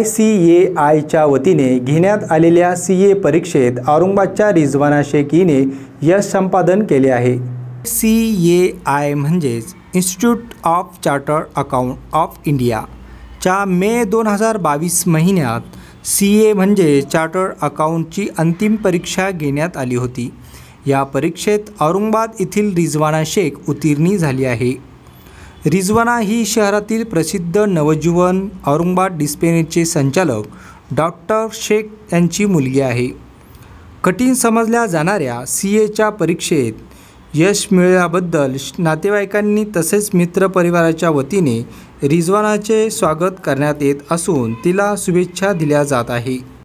CAIच्या वतीने घेण्यात आलेल्या CA परीक्षेत औरंगाबादच्या रिजवाना शेख हिने यश संपादन केले आहे। CAI म्हणजेच institute of chartered account of India च्या मे 2022 महिन्यात CA म्हणजे चार्टर्ड अकाउंटची अंतिम परीक्षा घेण्यात आली होती। या परीक्षेत औरंगाबाद येथील रिजवाना शेख उत्तीर्ण झाली आहे। रिजवाना ही शहरातील प्रसिद्ध नवजीवन औरंगाबाद डिस्पेन्सरीचे संचालक डॉक्टर शेख यांची मुलगी आहे। कठीण समजल्या जाणाऱ्या CAच्या परीक्षेत यश मिळाल्याबद्दल नातेवाईकांनी तसेच मित्रपरिवाराच्या वतीने रिजवानाचे स्वागत करण्यात येत असून तिला शुभेच्छा दिल्या जात आहे।